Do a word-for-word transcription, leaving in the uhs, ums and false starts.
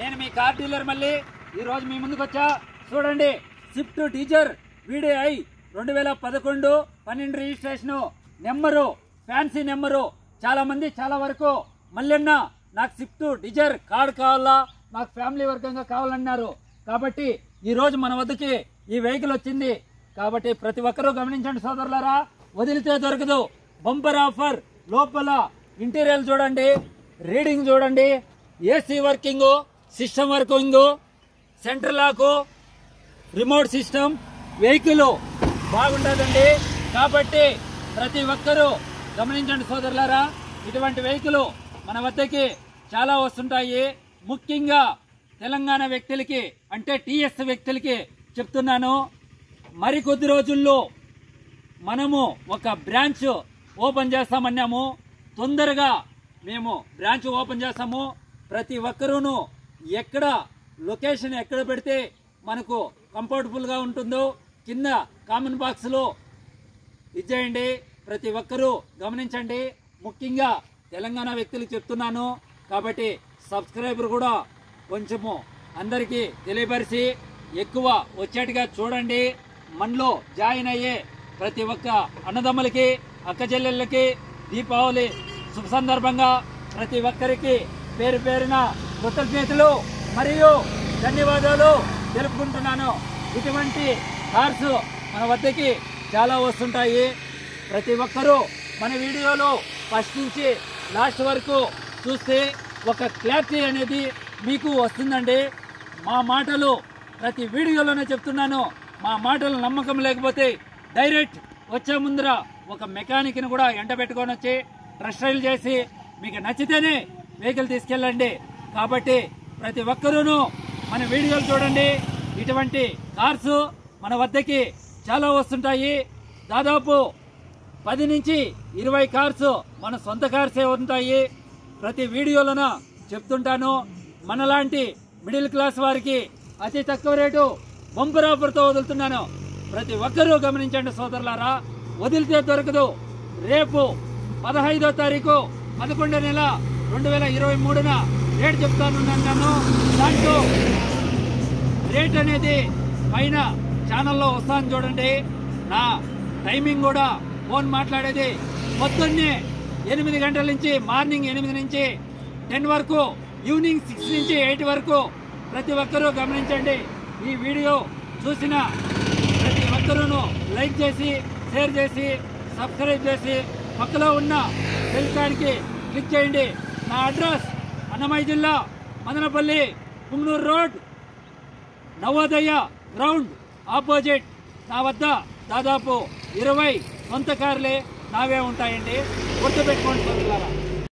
నేను మీ car dealer మళ్ళీ ఈ రోజు మీ ముందుకు వచ్చా. చూడండి, స్విఫ్ట్ డిజైర్ వీడిఐ రెండు వేల పదకొండు పన్నెండు రిజిస్ట్రేషను నెంబరు, ఫ్యాన్సీ నెంబరు. చాలా మంది చాలా వరకు మళ్ళీ నాకు స్విఫ్ట్ డిజైర్ కార్డు కావాలా, నాకు ఫ్యామిలీ వర్గంగా కావాలన్నారు. కాబట్టి ఈ రోజు మన వద్దకి ఈ వెహికల్ వచ్చింది. కాబట్టి ప్రతి ఒక్కరూ గమనించండి సోదరులారా, వదిలితే దొరకదు. Bumper offer. లోపల ఇంటీరియర్ చూడండి, రీడింగ్ చూడండి, AC working, system working, centre lock, remote system, vehicle బాగుంటుందండి. కాబట్టి ప్రతి ఒక్కరూ గమనించండి సోదరులారా, ఇటువంటి వెహికల్ మన వద్దకి చాలా వస్తుంటాయి. ముఖ్యంగా తెలంగాణ వ్యక్తులకి, అంటే టీఎస్ వ్యక్తులకి చెప్తున్నాను, మరికొద్ది రోజుల్లో మనము ఒక బ్రాంచ్ ఓపెన్ చేస్తామన్నాము. తొందరగా మేము బ్రాంచ్ ఓపెన్ చేస్తాము. ప్రతి ఒక్కరూను ఎక్కడ లొకేషన్ ఎక్కడ పెడితే మనకు కంఫర్టబుల్గా ఉంటుందో కింద కామెంట్ బాక్స్లో ఇచ్చేయండి. ప్రతి ఒక్కరూ గమనించండి. ముఖ్యంగా తెలంగాణ వ్యక్తులకు చెప్తున్నాను. కాబట్టి సబ్స్క్రైబర్ కూడా కొంచెము అందరికీ తెలియపరిచి ఎక్కువ వచ్చేట్టుగా చూడండి. మనలో జాయిన్ అయ్యే ప్రతి ఒక్క అన్నదమ్ములకి, అక్క చెల్లెళ్ళకి దీపావళి శుభ సందర్భంగా ప్రతి ఒక్కరికి పేరు పేరున కృతజ్ఞతలు మరియు ధన్యవాదాలు తెలుపుకుంటున్నాను. ఇటువంటి కార్స్ మన వద్దకి చాలా వస్తుంటాయి. ప్రతి ఒక్కరూ మన వీడియోలో ఫస్ట్ నుంచి లాస్ట్ వరకు చూస్తే ఒక క్లారిటీ అనేది మీకు వస్తుందండి. మా మాటలు ప్రతి వీడియోలోనే చెప్తున్నాను. మా మాటలు నమ్మకం లేకపోతే డైరెక్ట్ వచ్చే ముందర ఒక మెకానిక్ని కూడా ఎంట పెట్టుకొని వచ్చి ట్రస్ట్ రైల్ చేసి మీకు నచ్చితేనే వెహికల్ తీసుకెళ్ళండి. కాబట్టి ప్రతి ఒక్కరూను మన వీడియోలు చూడండి. ఇటువంటి కార్స్ మన వద్దకి చాలా వస్తుంటాయి. దాదాపు పది నుంచి ఇరవై కార్స్ మన సొంత కార్సే ఉంటాయి. ప్రతి వీడియోలోన చెప్తుంటాను. మనలాంటి మిడిల్ క్లాస్ వారికి అతి తక్కువ రేటు బంపర్ ఆఫర్తో వదులుతున్నాను. ప్రతి ఒక్కరూ గమనించండి సోదరులారా, వదిలితే దొరకదు. రేపు పదహైదో తారీఖు పదకొండో నెల రెండు వేల ఇరవై మూడున రేట్ చెప్తానున్నాను. దాంట్లో రేట్ అనేది పైన ఛానల్లో వస్తాను చూడండి. నా టైమింగ్ కూడా ఫోన్ మాట్లాడేది పొద్దున్నే ఎనిమిది గంటల నుంచి, మార్నింగ్ ఎనిమిది నుంచి టెన్ వరకు, ఈవినింగ్ సిక్స్ నుంచి ఎయిట్ వరకు. ప్రతి ఒక్కరూ గమనించండి. ఈ వీడియో చూసిన ప్రతి ఒక్కరూ లైక్ చేసి, షేర్ చేసి, సబ్స్క్రైబ్ చేసి పక్కలో ఉన్న బెల్ ఐకాన్కి క్లిక్ చేయండి. నా అడ్రస్ అన్నమయ్య జిల్లా Madanapalle, Kumnuru road, Navodaya ground opposite. నా వద్ద దాదాపు ఇరవై సొంత కార్లే నావే ఉంటాయండి. గుర్తుపెట్టుకోండి సోదరులారా.